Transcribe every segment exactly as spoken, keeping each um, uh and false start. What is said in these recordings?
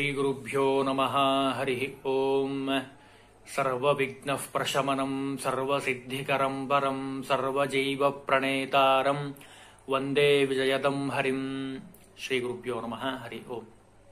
ಶ್ರೀಗುರುಭ್ಯೋ ನಮಃ ಹರಿ ಓಂ. ಸರ್ವವಿಘ್ನಃ ಪ್ರಶಮನಂ ಸರ್ವಸಿದ್ಧಿಕರಂ ಪರಂ ಸರ್ವಜೈವ ಪ್ರಣೇತಾರಂ ವಂದೇ ವಿಜಯದಂ ಹರಿಂ. ಶ್ರೀಗುರುಭ್ಯೋ ನಮಃ ಹರಿ ಓಂ.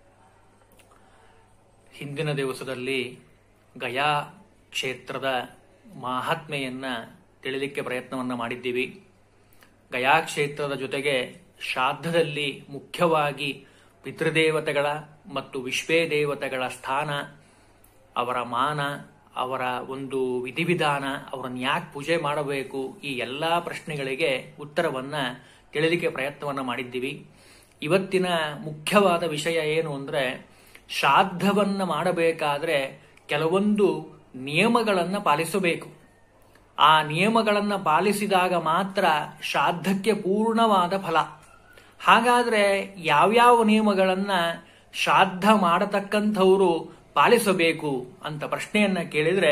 ಹಿಂದಿನ ದಿವಸದಲ್ಲಿ ಗಯಾ ಕ್ಷೇತ್ರದ ಮಾಹಾತ್ಮೆಯನ್ನ ತಿಳಿಲಿಕ್ಕೆ ಪ್ರಯತ್ನವನ್ನ ಮಾಡಿದ್ದೀವಿ. ಗಯಾ ಕ್ಷೇತ್ರದ ಜೊತೆಗೆ ಶ್ರಾದ್ದದಲ್ಲಿ ಮುಖ್ಯವಾಗಿ ಪಿತೃದೇವತೆಗಳ ಮತ್ತು ವಿಶ್ವೇ ದೇವತೆಗಳ ಸ್ಥಾನ, ಅವರ ಮಾನ, ಅವರ ಒಂದು ವಿಧಿವಿಧಾನ, ಅವರನ್ನು ಯಾಕೆ ಪೂಜೆ ಮಾಡಬೇಕು, ಈ ಎಲ್ಲ ಪ್ರಶ್ನೆಗಳಿಗೆ ಉತ್ತರವನ್ನ ತಿಳಿಲಿಕ್ಕೆ ಪ್ರಯತ್ನವನ್ನ ಮಾಡಿದ್ದೀವಿ. ಇವತ್ತಿನ ಮುಖ್ಯವಾದ ವಿಷಯ ಏನು ಅಂದ್ರೆ, ಶ್ರಾದ್ದವನ್ನ ಮಾಡಬೇಕಾದ್ರೆ ಕೆಲವೊಂದು ನಿಯಮಗಳನ್ನು ಪಾಲಿಸಬೇಕು. ಆ ನಿಯಮಗಳನ್ನು ಪಾಲಿಸಿದಾಗ ಮಾತ್ರ ಶ್ರಾದ್ದಕ್ಕೆ ಪೂರ್ಣವಾದ ಫಲ. ಹಾಗಾದ್ರೆ ಯಾವ್ಯಾವ ನಿಯಮಗಳನ್ನ ಶ್ರಾದ್ದ ಮಾಡತಕ್ಕಂಥವರು ಪಾಲಿಸಬೇಕು ಅಂತ ಪ್ರಶ್ನೆಯನ್ನ ಕೇಳಿದ್ರೆ,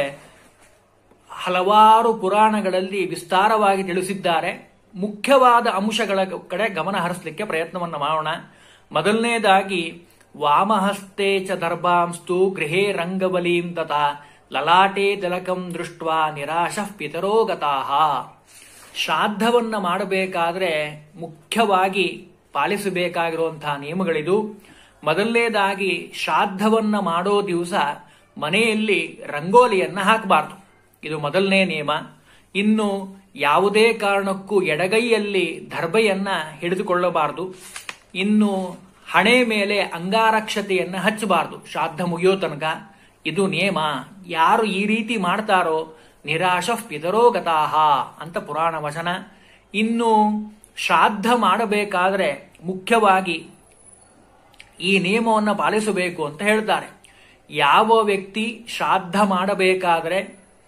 ಹಲವಾರು ಪುರಾಣಗಳಲ್ಲಿ ವಿಸ್ತಾರವಾಗಿ ತಿಳಿಸಿದ್ದಾರೆ. ಮುಖ್ಯವಾದ ಅಂಶಗಳ ಕಡೆ ಗಮನ ಹರಿಸಲಿಕ್ಕೆ ಪ್ರಯತ್ನವನ್ನ ಮಾಡೋಣ. ಮೊದಲನೇದಾಗಿ, ವಾಮಹಸ್ತೆ ಚ ದರ್ಭಾಂಸ್ತು ಗೃಹೇ ರಂಗಬಲೀಂ ತಥಾ ಲಲಾಟೆ ತಿಲಕಂ ದೃಷ್ಟ್ವಾ ನಿರಾಶಃ ಪಿತರೋ ಗತಾಃ. ಶ್ರಾದ್ದವನ್ನ ಮಾಡಬೇಕಾದ್ರೆ ಮುಖ್ಯವಾಗಿ ಪಾಲಿಸಬೇಕಾಗಿರುವಂತಹ ನಿಯಮಗಳಿದು. ಮೊದಲನೇದಾಗಿ, ಶ್ರಾದ್ದವನ್ನ ಮಾಡೋ ದಿವಸ ಮನೆಯಲ್ಲಿ ರಂಗೋಲಿಯನ್ನ ಹಾಕಬಾರ್ದು. ಇದು ಮೊದಲನೇ ನಿಯಮ. ಇನ್ನು ಯಾವುದೇ ಕಾರಣಕ್ಕೂ ಎಡಗೈಯಲ್ಲಿ ದರ್ಭೆಯನ್ನ ಹಿಡಿದುಕೊಳ್ಳಬಾರದು. ಇನ್ನು ಹಣೆ ಮೇಲೆ ಅಂಗಾರಕ್ಷತೆಯನ್ನ ಹಚ್ಚಬಾರದು ಶ್ರಾದ್ದ ಮುಗಿಯೋ ತನಕ. ಇದು ನಿಯಮ. ಯಾರು ಈ ರೀತಿ ಮಾಡ್ತಾರೋ ನಿರಾಶಃ ಪಿತರೋ ಗತಾಃ ಅಂತ ಪುರಾಣ ವಚನ. ಇನ್ನು ಶ್ರಾದ್ದ ಮಾಡಬೇಕಾದ್ರೆ ಮುಖ್ಯವಾಗಿ ಈ ನಿಯಮವನ್ನು ಪಾಲಿಸಬೇಕು ಅಂತ ಹೇಳ್ತಾರೆ. ಯಾವ ವ್ಯಕ್ತಿ ಶ್ರಾದ್ದ ಮಾಡಬೇಕಾದ್ರೆ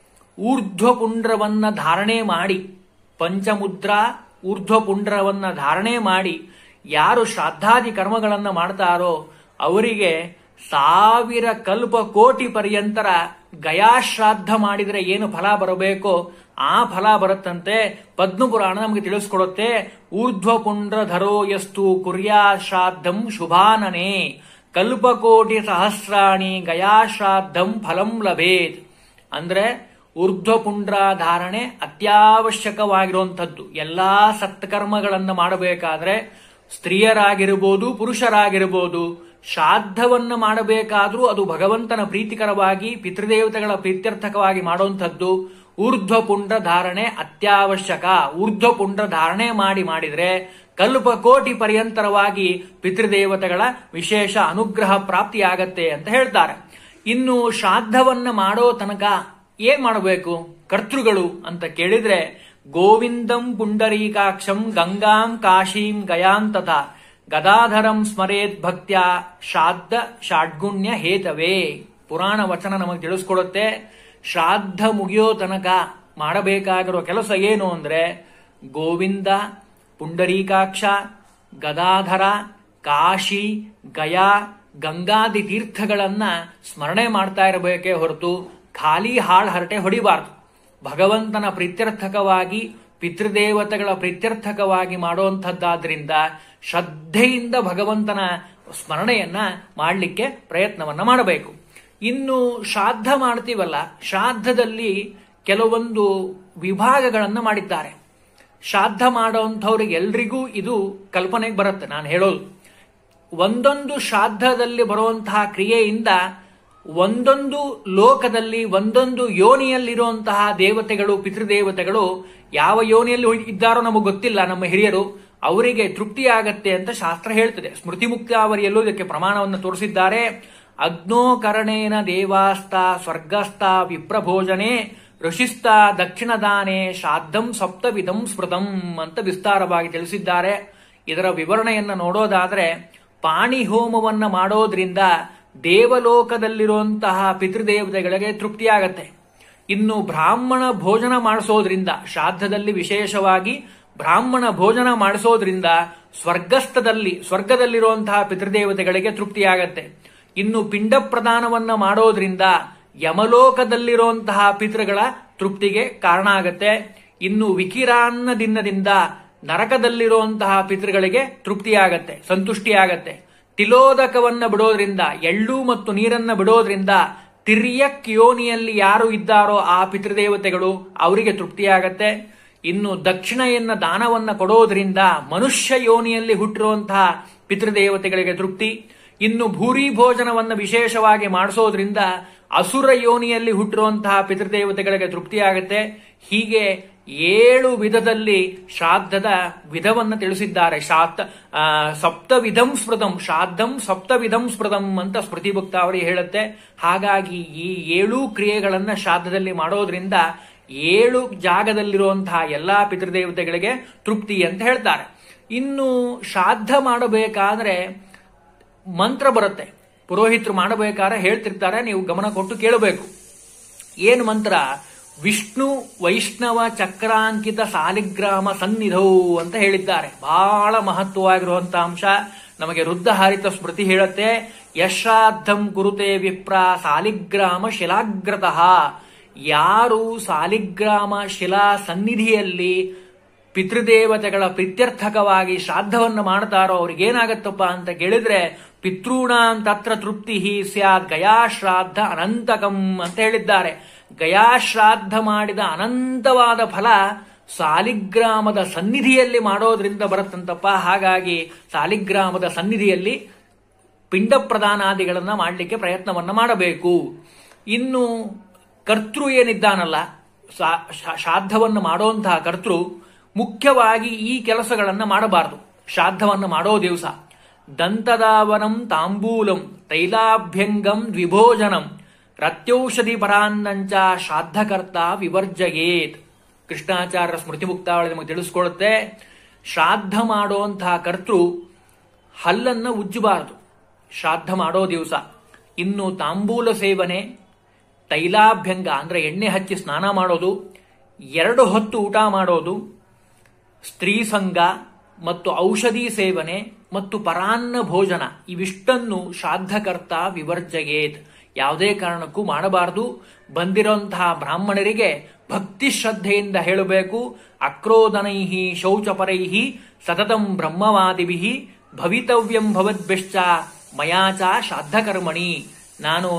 ಊರ್ಧ್ವಪುಂಡ್ರವನ್ನ ಧಾರಣೆ ಮಾಡಿ, ಪಂಚಮುದ್ರಾ ಊರ್ಧ್ವಪುಂಡ್ರವನ್ನ ಧಾರಣೆ ಮಾಡಿ ಯಾರು ಶ್ರಾದ್ದಾದಿ ಕರ್ಮಗಳನ್ನು ಮಾಡ್ತಾರೋ ಅವರಿಗೆ ಸಾವಿರ ಕಲ್ಪ ಕೋಟಿ ಪರ್ಯಂತರ ಗಯಾಶ್ರಾದ್ದ ಮಾಡಿದ್ರೆ ಏನು ಫಲ ಬರಬೇಕೋ ಆ ಫಲ ಬರುತ್ತಂತೆ. ಪದ್ಮಪುರಾಣ ನಮಗೆ ತಿಳಿಸ್ಕೊಡುತ್ತೆ. ಊರ್ಧ್ವಪುಂಡ್ರ ಧರೋ ಯಸ್ತು ಕುರ್ಯಾ ಶ್ರಾದ್ದಂ ಶುಭಾನನೆ ಕಲ್ಪಕೋಟಿ ಸಹಸ್ರಾಣಿ ಗಯಾಶ್ರಾದ್ದಂ ಫಲಂ ಲಭೇತ್. ಅಂದ್ರೆ ಊರ್ಧ್ವಪುಂಡ್ರ ಧಾರಣೆ ಅತ್ಯವಶ್ಯಕವಾಗಿರುವಂಥದ್ದು. ಎಲ್ಲಾ ಸತ್ಕರ್ಮಗಳನ್ನು ಮಾಡಬೇಕಾದ್ರೆ ಸ್ತ್ರೀಯರಾಗಿರ್ಬೋದು ಪುರುಷರಾಗಿರ್ಬೋದು ಶ್ರಾದ್ದವನ್ನ ಮಾಡಬೇಕಾದ್ರೂ ಅದು ಭಗವಂತನ ಪ್ರೀತಿಕರವಾಗಿ ಪಿತೃದೇವತೆಗಳ ಪ್ರೀತ್ಯರ್ಥಕವಾಗಿ ಮಾಡುವಂಥದ್ದು. ಊರ್ಧ್ವಪುಂಡ್ರ ಧಾರಣೆ ಅತ್ಯವಶ್ಯಕ. ಊರ್ಧ್ವಪುಂಡ್ರ ಧಾರಣೆ ಮಾಡಿ ಮಾಡಿದ್ರೆ ಕಲ್ಪಕೋಟಿ ಪರ್ಯಂತರವಾಗಿ ಪಿತೃದೇವತೆಗಳ ವಿಶೇಷ ಅನುಗ್ರಹ ಪ್ರಾಪ್ತಿಯಾಗತ್ತೆ ಅಂತ ಹೇಳ್ತಾರೆ. ಇನ್ನು ಶ್ರಾದ್ದವನ್ನ ಮಾಡೋ ತನಕ ಏನ್ ಮಾಡಬೇಕು ಕರ್ತೃಗಳು ಅಂತ ಕೇಳಿದ್ರೆ, ಗೋವಿಂದಂ ಪುಂಡರೀಕಾಕ್ಷಂ ಗಂಗಾಂ ಕಾಶೀಂ ಗಯಾಂ ತಥಾ ಗದಾಧರಂ ಸ್ಮರೇತ್ ಭಕ್ತ್ಯ ಶ್ರಾದ್ದ ಷಾಡ್ಗುಣ್ಯ ಹೇತವೇ. ಪುರಾಣ ವಚನ ನಮಗೆ ತಿಳಿಸ್ಕೊಡುತ್ತೆ. ಶ್ರಾದ್ದ ಮುಗಿಯೋ ತನಕ ಮಾಡಬೇಕಾಗಿರೋ ಕೆಲಸ ಏನು ಅಂದ್ರೆ, ಗೋವಿಂದ, ಪುಂಡರೀಕಾಕ್ಷ, ಗದಾಧರ, ಕಾಶಿ, ಗಯಾ, ಗಂಗಾದಿ ತೀರ್ಥಗಳನ್ನ ಸ್ಮರಣೆ ಮಾಡ್ತಾ ಇರಬೇಕೇ ಹೊರತು ಖಾಲಿ ಹಾಳು ಹರಟೆ ಹೊಡಿಬಾರ್ದು. ಭಗವಂತನ ಪ್ರೀತ್ಯರ್ಥಕವಾಗಿ ಪಿತೃದೇವತೆಗಳ ಪ್ರೀತ್ಯರ್ಥಕವಾಗಿ ಮಾಡುವಂಥದ್ದಾದ್ರಿಂದ ಶ್ರದ್ಧೆಯಿಂದ ಭಗವಂತನ ಸ್ಮರಣೆಯನ್ನ ಮಾಡಲಿಕ್ಕೆ ಪ್ರಯತ್ನವನ್ನ ಮಾಡಬೇಕು. ಇನ್ನು ಶ್ರಾದ್ದ ಮಾಡ್ತೀವಲ್ಲ, ಶ್ರಾದ್ದದಲ್ಲಿ ಕೆಲವೊಂದು ವಿಭಾಗಗಳನ್ನು ಮಾಡಿದ್ದಾರೆ. ಶ್ರಾದ್ದ ಮಾಡೋಂಥವ್ರಿಗೆ ಎಲ್ರಿಗೂ ಇದು ಕಲ್ಪನೆಗೆ ಬರುತ್ತೆ ನಾನು ಹೇಳೋದು. ಒಂದೊಂದು ಶ್ರಾದ್ದದಲ್ಲಿ ಬರುವಂತಹ ಕ್ರಿಯೆಯಿಂದ ಒಂದೊಂದು ಲೋಕದಲ್ಲಿ ಒಂದೊಂದು ಯೋನಿಯಲ್ಲಿರುವಂತಹ ದೇವತೆಗಳು ಪಿತೃದೇವತೆಗಳು ಯಾವ ಯೋನಿಯಲ್ಲಿ ಇದ್ದಾರೋ ನಮಗೆ ಗೊತ್ತಿಲ್ಲ. ನಮ್ಮ ಹಿರಿಯರು ಅವರಿಗೆ ತೃಪ್ತಿಯಾಗತ್ತೆ ಅಂತ ಶಾಸ್ತ್ರ ಹೇಳ್ತದೆ. ಸ್ಮೃತಿ ಮುಕ್ತಾವರಿಯಲ್ಲೂ ಇದಕ್ಕೆ ಪ್ರಮಾಣವನ್ನು ತೋರಿಸಿದ್ದಾರೆ. ಅಗ್ನೋಕರಣೇನ ದೇವಾಸ್ತ ಸ್ವರ್ಗಸ್ಥ ವಿಪ್ರಭೋಜನೆ ಋಷಿಸ್ತ ದಕ್ಷಿಣದಾನೆ ಶ್ರಾದ್ದಂ ಸಪ್ತವಿಧಂ ಸ್ಮೃತಂ ಅಂತ ವಿಸ್ತಾರವಾಗಿ ತಿಳಿಸಿದ್ದಾರೆ. ಇದರ ವಿವರಣೆಯನ್ನ ನೋಡೋದಾದ್ರೆ, ಪಾಣಿ ಹೋಮವನ್ನ ಮಾಡೋದ್ರಿಂದ ದೇವಲೋಕದಲ್ಲಿರುವಂತಹ ಪಿತೃದೇವತೆಗಳಿಗೆ ತೃಪ್ತಿಯಾಗತ್ತೆ. ಇನ್ನು ಬ್ರಾಹ್ಮಣ ಭೋಜನ ಮಾಡಿಸೋದ್ರಿಂದ, ಶ್ರಾದ್ದದಲ್ಲಿ ವಿಶೇಷವಾಗಿ ಬ್ರಾಹ್ಮಣ ಭೋಜನ ಮಾಡಿಸೋದ್ರಿಂದ ಸ್ವರ್ಗಸ್ಥದಲ್ಲಿ ಸ್ವರ್ಗದಲ್ಲಿರುವಂತಹ ಪಿತೃದೇವತೆಗಳಿಗೆ ತೃಪ್ತಿಯಾಗತ್ತೆ. ಇನ್ನು ಪಿಂಡ ಪ್ರದಾನವನ್ನ ಮಾಡೋದ್ರಿಂದ ಯಮಲೋಕದಲ್ಲಿರುವಂತಹ ಪಿತೃಗಳ ತೃಪ್ತಿಗೆ ಕಾರಣ ಆಗತ್ತೆ. ಇನ್ನು ವಿಕಿರಾನ್ನ ದಿನದಿಂದ ನರಕದಲ್ಲಿರುವಂತಹ ಪಿತೃಗಳಿಗೆ ತೃಪ್ತಿಯಾಗತ್ತೆ, ಸಂತುಷ್ಟಿಯಾಗತ್ತೆ. ತಿಲೋದಕವನ್ನ ಬಿಡೋದ್ರಿಂದ, ಎಳ್ಳು ಮತ್ತು ನೀರನ್ನ ಬಿಡೋದ್ರಿಂದ ತಿರ್ಯಕ್ ಯೋನಿಯಲ್ಲಿ ಯಾರು ಇದ್ದಾರೋ ಆ ಪಿತೃದೇವತೆಗಳು ಅವರಿಗೆ ತೃಪ್ತಿಯಾಗತ್ತೆ. ಇನ್ನು ದಕ್ಷಿಣೆಯನ್ನ ದಾನವನ್ನ ಕೊಡೋದ್ರಿಂದ ಮನುಷ್ಯ ಯೋನಿಯಲ್ಲಿ ಹುಟ್ಟಿರುವಂತಹ ಪಿತೃದೇವತೆಗಳಿಗೆ ತೃಪ್ತಿ. ಇನ್ನು ಭೂರಿ ಭೋಜನವನ್ನ ವಿಶೇಷವಾಗಿ ಮಾಡಿಸೋದ್ರಿಂದ ಅಸುರ ಯೋನಿಯಲ್ಲಿ ಹುಟ್ಟಿರುವಂತಹ ಪಿತೃದೇವತೆಗಳಿಗೆ ತೃಪ್ತಿಯಾಗತ್ತೆ. ಹೀಗೆ ಏಳು ವಿಧದಲ್ಲಿ ಶ್ರಾದ್ದದ ವಿಧವನ್ನ ತಿಳಿಸಿದ್ದಾರೆ. ಶ್ರಾದ್ದ ಸಪ್ತವಿಧಂ ಸ್ಮೃತಂ, ಶ್ರಾದ್ದಂ ಸಪ್ತವಿಧಂ ಸ್ಮೃತಂ ಅಂತ ಸ್ಮೃತಿ ಭಕ್ತಾವಳಿ ಹೇಳುತ್ತೆ. ಹಾಗಾಗಿ ಈ ಏಳು ಕ್ರಿಯೆಗಳನ್ನ ಶ್ರಾದ್ದದಲ್ಲಿ ಮಾಡೋದ್ರಿಂದ ಏಳು ಜಾಗದಲ್ಲಿರುವಂತಹ ಎಲ್ಲಾ ಪಿತೃದೇವತೆಗಳಿಗೆ ತೃಪ್ತಿ ಅಂತ ಹೇಳ್ತಾರೆ. ಇನ್ನು ಶ್ರಾದ್ದ ಮಾಡಬೇಕಾದ್ರೆ ಮಂತ್ರ ಬರುತ್ತೆ. ಪುರೋಹಿತರು ಮಾಡಬೇಕಾದ್ರೆ ಹೇಳ್ತಿರ್ತಾರೆ, ನೀವು ಗಮನ ಕೊಟ್ಟು ಕೇಳಬೇಕು. ಏನು ಮಂತ್ರ? ವಿಷ್ಣು ವೈಷ್ಣವ ಚಕ್ರಾಂಕಿತ ಸಾಲಿಗ್ರಾಮ ಸನ್ನಿಧೌ ಅಂತ ಹೇಳಿದ್ದಾರೆ. ಬಹಳ ಮಹತ್ವವಾಗಿರುವಂತಹ ಅಂಶ. ನಮಗೆ ವೃದ್ಧಹಾರಿತ ಸ್ಮೃತಿ ಹೇಳುತ್ತೆ, ಯಶ್ರಾದ್ದಂ ಕುರುತೆ ವಿಪ್ರ ಸಾಲಿಗ್ರಾಮ ಶಿಲಾಗ್ರತಃ. ಯಾರು ಸಾಲಿಗ್ರಾಮ ಶಿಲಾ ಸನ್ನಿಧಿಯಲ್ಲಿ ಪಿತೃದೇವತೆಗಳ ಪ್ರೀತ್ಯರ್ಥಕವಾಗಿ ಶ್ರಾದ್ದವನ್ನು ಮಾಡ್ತಾರೋ ಅವ್ರಿಗೇನಾಗತ್ತಪ್ಪ ಅಂತ ಕೇಳಿದ್ರೆ, ಪಿತೃಣಾಂ ತತ್ರ ತೃಪ್ತಿ ಸ್ಯಾತ್ ಗಯಾಶ್ರಾದ್ದ ಅನಂತಕಂ ಅಂತ ಹೇಳಿದ್ದಾರೆ. ಗಯಾಶ್ರಾದ್ದ ಮಾಡಿದ ಅನಂತವಾದ ಫಲ ಸಾಲಿಗ್ರಾಮದ ಸನ್ನಿಧಿಯಲ್ಲಿ ಮಾಡೋದ್ರಿಂದ ಬರುತ್ತಂತಪ್ಪ. ಹಾಗಾಗಿ ಸಾಲಿಗ್ರಾಮದ ಸನ್ನಿಧಿಯಲ್ಲಿ ಪಿಂಡ ಪ್ರದಾನಾದಿಗಳನ್ನ ಮಾಡಲಿಕ್ಕೆ ಪ್ರಯತ್ನವನ್ನ ಮಾಡಬೇಕು. ಇನ್ನು ಕರ್ತೃ ಏನಿದ್ದಾನಲ್ಲ, ಶ್ರಾದ್ದವನ್ನು ಮಾಡುವಂತಹ ಕರ್ತೃ ಮುಖ್ಯವಾಗಿ ಈ ಕೆಲಸಗಳನ್ನ ಮಾಡಬಾರದು. ಶ್ರಾದ್ದವನ್ನು ಮಾಡೋ ದಿವಸ ದಂತದಾವನಂ ತಾಂಬೂಲಂ ತೈಲಾಭ್ಯಂಗಂ ದ್ವಿಭೋಜನಂ ರತ್ಯೌಷಧಿ ಪರಾನ್ನಂಚ ಶ್ರಾದ್ದಕರ್ತ ವಿವರ್ಜಯೇತ್. ಕೃಷ್ಣಾಚಾರ್ಯ ಸ್ಮೃತಿ ಮುಕ್ತಾವಳಿ ನಮಗೆ ತಿಳಿಸ್ಕೊಡುತ್ತೆ, ಶ್ರಾದ್ದ ಮಾಡುವಂತಹ ಕರ್ತೃ ಹಲ್ಲನ್ನ ಉಜ್ಜಬಾರದು ಶ್ರಾದ್ದ ಮಾಡೋ ದಿವಸ. ಇನ್ನು ತಾಂಬೂಲ ಸೇವನೆ, ತೈಲಾಭ್ಯಂಗ ಅಂದ್ರೆ ಎಣ್ಣೆ ಹಚ್ಚಿ ಸ್ನಾನ ಮಾಡೋದು, ಎರಡು ಹೊತ್ತು ಊಟ ಮಾಡೋದು, ಸ್ತ್ರೀ ಸಂಗ ಮತ್ತು ಔಷಧಿ ಸೇವನೆ ಮತ್ತು ಪರಾನ್ನ ಭೋಜನ ಇವಿಷ್ಟನ್ನು ಶ್ರಾದ್ದಕರ್ತ ವಿವರ್ಜಯೇತ್. ಯಾವುದೇ ಕಾರಣಕ್ಕೂ ಮಾಡಬಾರದು. ಬಂದಿರುವಂತಹ ಬ್ರಾಹ್ಮಣರಿಗೆ ಭಕ್ತಿ ಶ್ರದ್ಧೆಯಿಂದ ಹೇಳಬೇಕು. ಅಕ್ರೋದನೈಹಿ ಶೌಚಪರೈಹಿ ಸತತಂ ಬ್ರಹ್ಮವಾದಿಭಿ ಭವಿತವ್ಯಂ ಭವದ್ಭ್ಯಶ್ಚ ಮಯಾಚ ಶ್ರಾದ್ದಕರ್ಮಣಿ. ನಾನು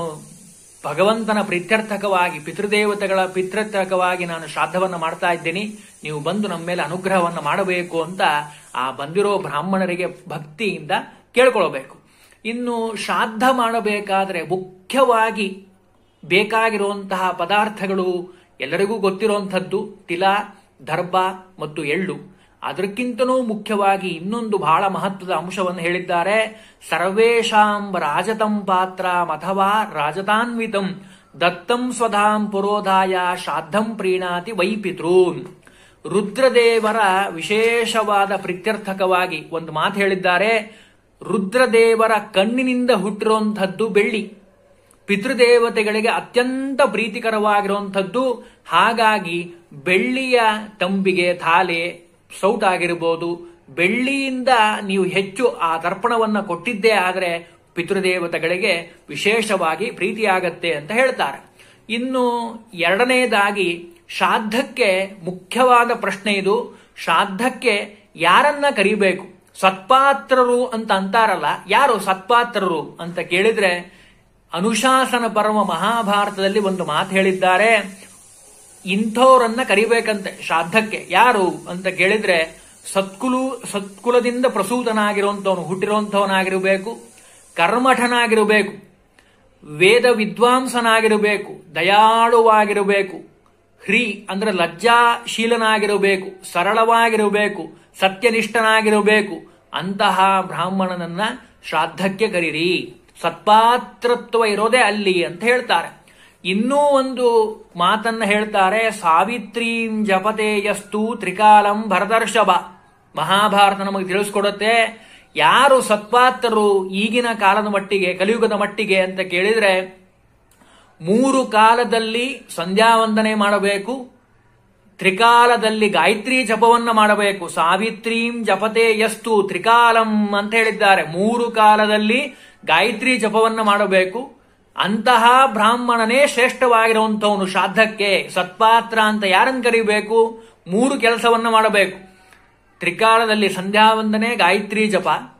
ಭಗವಂತನ ಪ್ರೀತ್ಯರ್ಥಕವಾಗಿ ಪಿತೃದೇವತೆಗಳ ಪಿತೃರ್ಥಕವಾಗಿ ನಾನು ಶ್ರಾದ್ದವನ್ನು ಮಾಡ್ತಾ ಇದ್ದೀನಿ, ನೀವು ಬಂದು ನಮ್ಮ ಮೇಲೆ ಅನುಗ್ರಹವನ್ನು ಮಾಡಬೇಕು ಅಂತ ಆ ಬಂದಿರೋ ಬ್ರಾಹ್ಮಣರಿಗೆ ಭಕ್ತಿಯಿಂದ ಕೇಳ್ಕೊಳ್ಬೇಕು. ಇನ್ನು ಶ್ರಾದ್ದ ಮಾಡಬೇಕಾದ್ರೆ ಮುಖ್ಯವಾಗಿ ಬೇಕಾಗಿರುವಂತಹ ಪದಾರ್ಥಗಳು ಎಲ್ಲರಿಗೂ ಗೊತ್ತಿರುವಂಥದ್ದು ತಿಲ, ದರ್ಭ ಮತ್ತು ಎಳ್ಳು. ಅದಕ್ಕಿಂತಲೂ ಮುಖ್ಯವಾಗಿ ಇನ್ನೊಂದು ಬಹಳ ಮಹತ್ವದ ಅಂಶವನ್ನು ಹೇಳಿದ್ದಾರೆ. ಸರ್ವೇಷಾಂ ರಾಜತಂ ಪಾತ್ರ ಅಥವಾ ರಾಜತಾನ್ವಿತಂ ದತ್ತಂ ಸ್ವಧಾಂ ಪುರೋಧಾಯ ಶ್ರಾದ್ದಂ ಪ್ರೀಣಾತಿ ವೈ ಪಿತೃನ್. ರುದ್ರದೇವರ ವಿಶೇಷವಾದ ಪ್ರೀತ್ಯರ್ಥಕವಾಗಿ ಒಂದು ಮಾತು ಹೇಳಿದ್ದಾರೆ. ರುದ್ರದೇವರ ಕಣ್ಣಿನಿಂದ ಹುಟ್ಟಿರುವಂಥದ್ದು ಬೆಳ್ಳಿ, ಪಿತೃದೇವತೆಗಳಿಗೆ ಅತ್ಯಂತ ಪ್ರೀತಿಕರವಾಗಿರುವಂಥದ್ದು. ಹಾಗಾಗಿ ಬೆಳ್ಳಿಯ ತಂಬಿಗೆ, ಥಾಲೆ, ಸೌಟಾಗಿರ್ಬೋದು, ಬೆಳ್ಳಿಯಿಂದ ನೀವು ಹೆಚ್ಚು ಆ ತರ್ಪಣವನ್ನ ಕೊಟ್ಟಿದ್ದೇ ಆದರೆ ಪಿತೃದೇವತೆಗಳಿಗೆ ವಿಶೇಷವಾಗಿ ಪ್ರೀತಿಯಾಗತ್ತೆ ಅಂತ ಹೇಳ್ತಾರೆ. ಇನ್ನು ಎರಡನೇದಾಗಿ ಶ್ರಾದ್ದಕ್ಕೆ ಮುಖ್ಯವಾದ ಪ್ರಶ್ನೆ ಇದು. ಶ್ರಾದ್ದಕ್ಕೆ ಯಾರನ್ನ ಕರಿಬೇಕು? ಸತ್ಪಾತ್ರರು ಅಂತ ಅಂತಾರಲ್ಲ, ಯಾರು ಸತ್ಪಾತ್ರರು ಅಂತ ಕೇಳಿದ್ರೆ ಅನುಶಾಸನ ಪರ್ವ ಮಹಾಭಾರತದಲ್ಲಿ ಒಂದು ಮಾತು ಹೇಳಿದ್ದಾರೆ. ಇಂಥವ್ರನ್ನ ಕರಿಬೇಕಂತೆ ಶ್ರಾದ್ದಕ್ಕೆ. ಯಾರು ಅಂತ ಕೇಳಿದ್ರೆ ಸತ್ಕುಲು ಸತ್ಕುಲದಿಂದ ಪ್ರಸೂತನಾಗಿರುವಂಥವನು, ಹುಟ್ಟಿರುವಂಥವನಾಗಿರಬೇಕು, ಕರ್ಮಠನಾಗಿರಬೇಕು, ವೇದ ವಿದ್ವಾಂಸನಾಗಿರಬೇಕು, ದಯಾಳುವಾಗಿರಬೇಕು, ಹ್ರೀ ಅಂದ್ರೆ ಲಜ್ಜಾಶೀಲನಾಗಿರಬೇಕು, ಸರಳವಾಗಿರಬೇಕು, ಸತ್ಯನಿಷ್ಠನಾಗಿರಬೇಕು. ಅಂತಹ ಬ್ರಾಹ್ಮಣನನ್ನ ಶ್ರಾದ್ದಕ್ಕೆ ಕರೀರಿ. ಸತ್ಪಾತ್ರತ್ವ ಇರೋದೇ ಅಲ್ಲಿ ಅಂತ ಹೇಳ್ತಾರೆ. ಇನ್ನೂ ಒಂದು ಮಾತನ್ನ ಹೇಳ್ತಾರೆ. ಸಾವಿತ್ರೀಂ ಜಪತೆಯಸ್ತು ತ್ರಿಕಾಲಂ ಭರತರ್ಷಭ. ಮಹಾಭಾರತ ನಮಗೆ ತಿಳಿಸ್ಕೊಡುತ್ತೆ. ಯಾರು ಸತ್ಪಾತ್ರರು ಈಗಿನ ಕಾಲದ ಮಟ್ಟಿಗೆ, ಕಲಿಯುಗದ ಮಟ್ಟಿಗೆ ಅಂತ ಕೇಳಿದ್ರೆ ಮೂರು ಕಾಲದಲ್ಲಿ ಸಂಧ್ಯಾ ವಂದನೆ ಮಾಡಬೇಕು, ತ್ರಿಕಾಲದಲ್ಲಿ ಗಾಯತ್ರಿ ಜಪವನ್ನ ಮಾಡಬೇಕು. ಸಾವಿತ್ರೀಂ ಜಪತೆ ಯಸ್ತು ತ್ರಿಕಾಲಂ ಅಂತ ಹೇಳಿದ್ದಾರೆ. ಮೂರು ಕಾಲದಲ್ಲಿ ಗಾಯತ್ರಿ ಜಪವನ್ನ ಮಾಡಬೇಕು. ಅಂತಹ ಬ್ರಾಹ್ಮಣನೇ ಶ್ರೇಷ್ಠವಾಗಿರುವಂತವನು ಶ್ರಾದ್ದಕ್ಕೆ. ಸತ್ಪಾತ್ರ ಅಂತ ಯಾರನ್ನು ಕರಿಬೇಕು? ಮೂರು ಕೆಲಸವನ್ನ ಮಾಡಬೇಕು. ತ್ರಿಕಾಲದಲ್ಲಿ ಸಂಧ್ಯಾ ವಂದನೆ, ಗಾಯತ್ರಿ ಜಪ,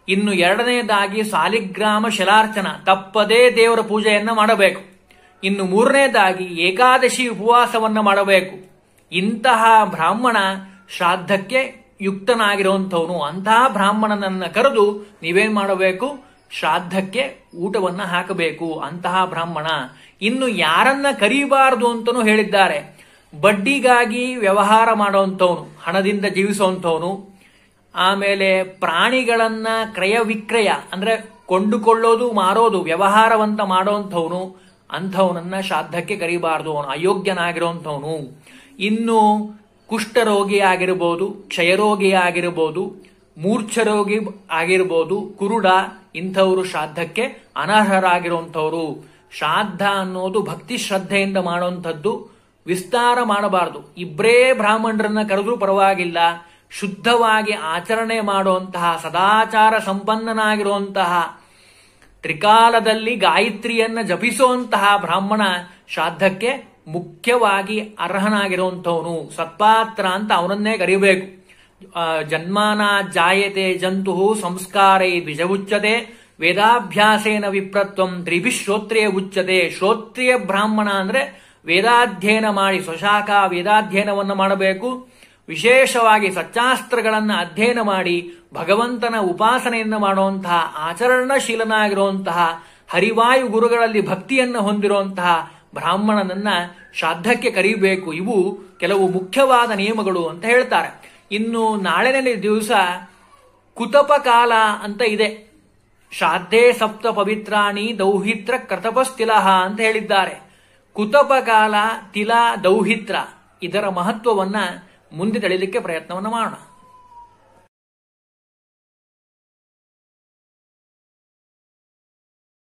ಇನ್ನು ಎರಡನೇದಾಗಿ ಸಾಲಿಗ್ರಾಮ ಶಲಾರ್ಚನ, ತಪ್ಪದೇ ದೇವರ ಪೂಜೆಯನ್ನ ಮಾಡಬೇಕು. ಇನ್ನು ಮೂರನೇದಾಗಿ ಏಕಾದಶಿ ಉಪವಾಸವನ್ನ ಮಾಡಬೇಕು. ಇಂತಹ ಬ್ರಾಹ್ಮಣ ಶ್ರಾದ್ದಕ್ಕೆ ಯುಕ್ತನಾಗಿರುವಂಥವನು. ಅಂತಹ ಬ್ರಾಹ್ಮಣನನ್ನ ಕರೆದು ನೀವೇನ್ ಮಾಡಬೇಕು? ಶ್ರಾದ್ದಕ್ಕೆ ಊಟವನ್ನ ಹಾಕಬೇಕು. ಅಂತಹ ಬ್ರಾಹ್ಮಣ. ಇನ್ನು ಯಾರನ್ನ ಕರೀಬಾರದು ಅಂತನೂ ಹೇಳಿದ್ದಾರೆ. ಬಡ್ಡಿಗಾಗಿ ವ್ಯವಹಾರ ಮಾಡುವಂಥವನು, ಹಣದಿಂದ ಜೀವಿಸುವಂಥವನು, ಆಮೇಲೆ ಪ್ರಾಣಿಗಳನ್ನ ಕ್ರಯ ವಿಕ್ರಯ ಅಂದ್ರೆ ಕೊಂಡುಕೊಳ್ಳೋದು ಮಾರೋದು ವ್ಯವಹಾರವಂತ ಮಾಡೋಂಥವನು, ಅಂಥವನನ್ನ ಶ್ರಾದ್ದಕ್ಕೆ ಕರೀಬಾರದು, ಅವನು ಅಯೋಗ್ಯನಾಗಿರುವಂಥವನು. ಇನ್ನು ಕುಷ್ಠರೋಗಿ ಆಗಿರ್ಬೋದು, ಕ್ಷಯರೋಗಿ ಆಗಿರ್ಬೋದು, ಮೂರ್ಛರೋಗಿ ಆಗಿರ್ಬೋದು, ಕುರುಡ, ಇಂಥವರು ಶ್ರಾದ್ದಕ್ಕೆ ಅನರ್ಹರಾಗಿರುವಂಥವ್ರು. ಶ್ರಾದ್ದ ಅನ್ನೋದು ಭಕ್ತಿ ಶ್ರದ್ಧೆಯಿಂದ ಮಾಡುವಂಥದ್ದು, ವಿಸ್ತಾರ ಮಾಡಬಾರದು. ಇಬ್ಬರೇ ಬ್ರಾಹ್ಮಣರನ್ನ ಕರೆದ್ರೂ ಪರವಾಗಿಲ್ಲ, ಶುದ್ಧವಾಗಿ ಆಚರಣೆ ಮಾಡುವಂತಹ ಸದಾಚಾರ ಸಂಪನ್ನನಾಗಿರುವಂತಹ ತ್ರಿಕಾಲದಲ್ಲಿ ಗಾಯತ್ರಿಯನ್ನ ಜಪಿಸುವಂತಹ ಬ್ರಾಹ್ಮಣ ಶ್ರಾದ್ದಕ್ಕೆ ಮುಖ್ಯವಾಗಿ ಅರ್ಹನಾಗಿರುವಂಥವನು. ಸತ್ಪಾತ್ರ ಅಂತ ಅವನನ್ನೇ ಕರಿಬೇಕು. ಜನ್ಮಾನ ಜಾಯತೆ ಜಂತು ಸಂಸ್ಕಾರೈ ದ್ವಿಜವುಚ್ಯತೆ ವೇದಾಭ್ಯಾಸೇನ ವಿಪ್ರತ್ವಂ ತ್ರಿಭಿಃ ಶ್ರೋತ್ರಿಯ ಉಚ್ಯತೆ. ಶ್ರೋತ್ರಿಯ ಬ್ರಾಹ್ಮಣ ಅಂದ್ರೆ ವೇದಾಧ್ಯಯನ ಮಾಡಿ, ಸ್ವಶಾಖ ವೇದಾಧ್ಯಯನವನ್ನು ಮಾಡಬೇಕು. ವಿಶೇಷವಾಗಿ ಸಚ್ಚಾಸ್ತ್ರಗಳನ್ನ ಅಧ್ಯಯನ ಮಾಡಿ ಭಗವಂತನ ಉಪಾಸನೆಯನ್ನು ಮಾಡುವಂತಹ ಆಚರಣಶೀಲನಾಗಿರುವಂತಹ ಹರಿವಾಯು ಗುರುಗಳಲ್ಲಿ ಭಕ್ತಿಯನ್ನು ಹೊಂದಿರುವಂತಹ ಬ್ರಾಹ್ಮಣನನ್ನ ಶ್ರಾದ್ದಕ್ಕೆ ಕರೀಬೇಕು. ಇವು ಕೆಲವು ಮುಖ್ಯವಾದ ನಿಯಮಗಳು ಅಂತ ಹೇಳ್ತಾರೆ. ಇನ್ನು ನಾಳೆನೇ ದಿವಸ ಕುತಪ ಕಾಲ ಅಂತ ಇದೆ. ಶ್ರಾದ್ಧೇ ಸಪ್ತ ಪವಿತ್ರಾಣಿ ದೌಹಿತ್ರ ಕೃತಪಸ್ತಿಲಹ ಅಂತ ಹೇಳಿದ್ದಾರೆ. ಕುತಪ ಕಾಲ, ತಿಲ, ದೌಹಿತ್ರ ಇದರ ಮಹತ್ವವನ್ನ ಮುಂದೆ ತಿಳಿಲಿಕ್ಕೆ ಪ್ರಯತ್ನವನ್ನು ಮಾಡೋಣ.